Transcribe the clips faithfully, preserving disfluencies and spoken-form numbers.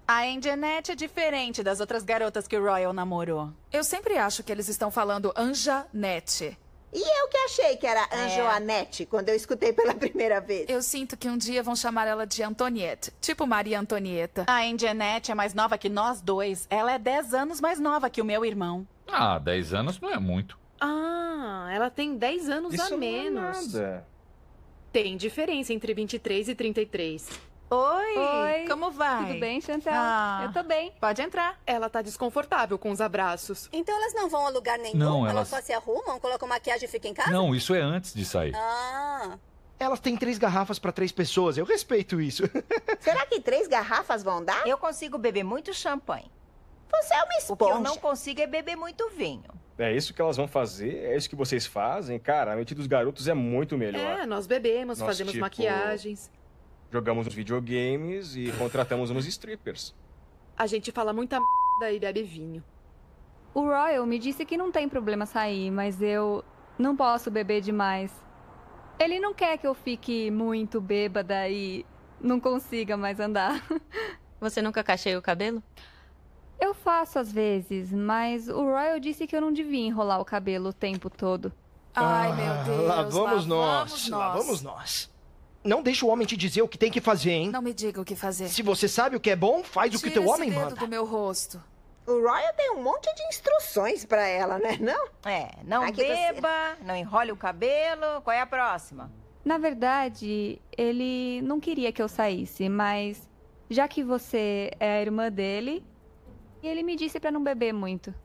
A Anjanette é diferente das outras garotas que o Royal namorou. Eu sempre acho que eles estão falando Anjanette. E eu que achei que era Anjoanette quando eu escutei pela primeira vez. Eu sinto que um dia vão chamar ela de Antoniette, tipo Maria Antonieta. A Anjanette é mais nova que nós dois. Ela é dez anos mais nova que o meu irmão. Ah, dez anos não é muito. Ah, ela tem dez anos Isso a menos. Não é nada. Tem diferença entre vinte e três e trinta e três. Oi, Oi, como vai? Tudo bem, Chantal? Ah. Eu tô bem. Pode entrar. Ela tá desconfortável com os abraços. Então elas não vão a lugar nenhum? Não, elas... elas- só se arrumam, colocam maquiagem e ficam em casa? Não, isso é antes de sair. Ah. Elas têm três garrafas pra três pessoas. Eu respeito isso. Será que três garrafas vão dar? Eu consigo beber muito champanhe. Você é uma O esponja. que eu não consigo é beber muito vinho. É isso que elas vão fazer? É isso que vocês fazem? Cara, a mente dos garotos é muito melhor. É, nós bebemos, Nós, fazemos tipo, maquiagens. Jogamos uns videogames e contratamos uns strippers. A gente fala muita merda e bebe vinho. O Royal me disse que não tem problema sair, mas eu não posso beber demais. Ele não quer que eu fique muito bêbada e não consiga mais andar. Você nunca cacheia o cabelo? Eu faço às vezes, mas o Royal disse que eu não devia enrolar o cabelo o tempo todo. Ai, meu Deus. Lá vamos nós. vamos Lá nós. vamos nós. Não deixa o homem te dizer o que tem que fazer, hein? Não me diga o que fazer. Se você sabe o que é bom, faz o que Tira teu homem esse dedo manda. do meu rosto. O Royal tem um monte de instruções pra ela, né? Não? É, não Ai, que beba, não enrole o cabelo. Qual é a próxima? Na verdade, ele não queria que eu saísse, mas já que você é a irmã dele, ele me disse pra não beber muito.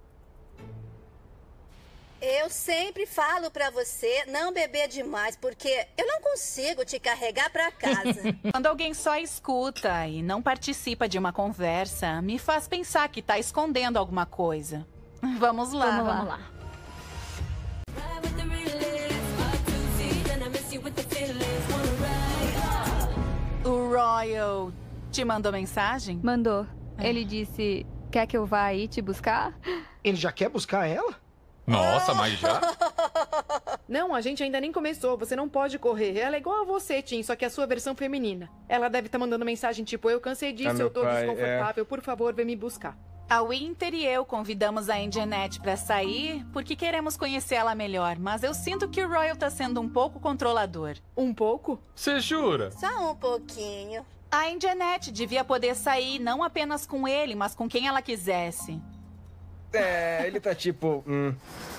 Eu sempre falo pra você não beber demais, porque eu não consigo te carregar pra casa. Quando alguém só escuta e não participa de uma conversa, me faz pensar que tá escondendo alguma coisa. Vamos lá. Vamos lá. Vamos lá. O Royal te mandou mensagem? Mandou. Ele disse, quer que eu vá aí te buscar? Ele já quer buscar ela? Nossa, mas já? Não, a gente ainda nem começou. Você não pode correr. Ela é igual a você, Tim, só que a sua versão feminina. Ela deve estar mandando mensagem tipo, eu cansei disso, Ah, meu eu tô pai, desconfortável, por favor, vem me buscar. A Winter e eu convidamos a Anjanette pra sair porque queremos conhecer ela melhor, mas eu sinto que o Royal tá sendo um pouco controlador. Um pouco? Você jura? Só um pouquinho. A Anjanette devia poder sair não apenas com ele, mas com quem ela quisesse. É, ele tá tipo... Hum.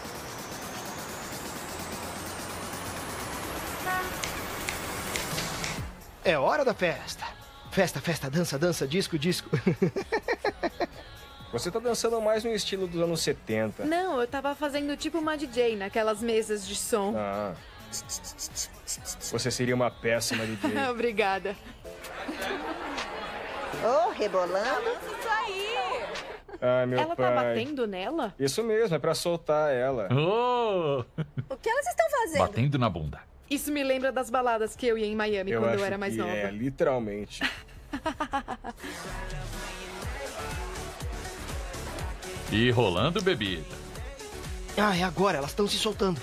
É hora da festa. Festa, festa, dança, dança, disco, disco. Você tá dançando mais no estilo dos anos setenta. Não, eu tava fazendo tipo uma D J naquelas mesas de som. Ah. Você seria uma péssima D J. Obrigada. Oh, rebolando. Isso aí! Ai, meu Ela pai. tá batendo nela? Isso mesmo, é pra soltar ela. Oh! O que elas estão fazendo? Batendo na bunda. Isso me lembra das baladas que eu ia em Miami Eu quando acho eu era mais que nova. é, literalmente. E rolando bebida. Ah, é agora. Elas estão se soltando.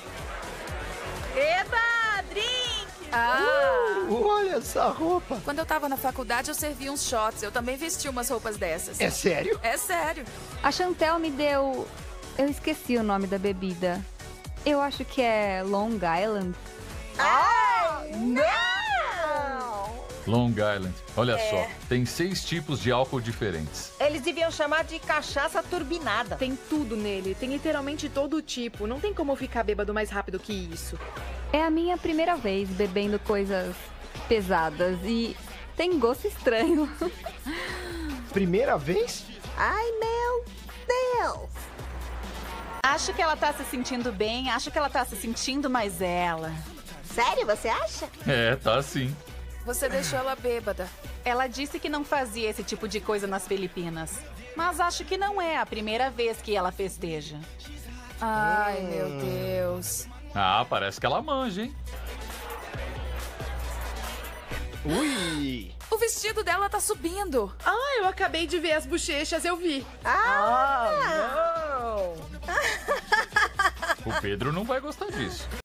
Eba! Drink! Ah! Uh, olha essa roupa. Quando eu tava na faculdade, eu servi uns shots. Eu também vesti umas roupas dessas. É sério? É sério. A Chantel me deu... Eu esqueci o nome da bebida. Eu acho que é Long Island. Ai, não! Long Island. Olha só, tem seis tipos de álcool diferentes. Eles deviam chamar de cachaça turbinada. Tem tudo nele, tem literalmente todo tipo. Não tem como ficar bêbado mais rápido que isso. É a minha primeira vez bebendo coisas pesadas e tem gosto estranho. Primeira vez? Ai, meu Deus! Acho que ela tá se sentindo bem, acho que ela tá se sentindo mais ela. Sério, você acha? É, tá sim. Você deixou ela bêbada. Ela disse que não fazia esse tipo de coisa nas Filipinas. Mas acho que não é a primeira vez que ela festeja. Ai, meu Deus. Ah, parece que ela manja, hein? Ui! O vestido dela tá subindo. Ah, eu acabei de ver as bochechas, eu vi. Ah! Oh, não! O Pedro não vai gostar disso.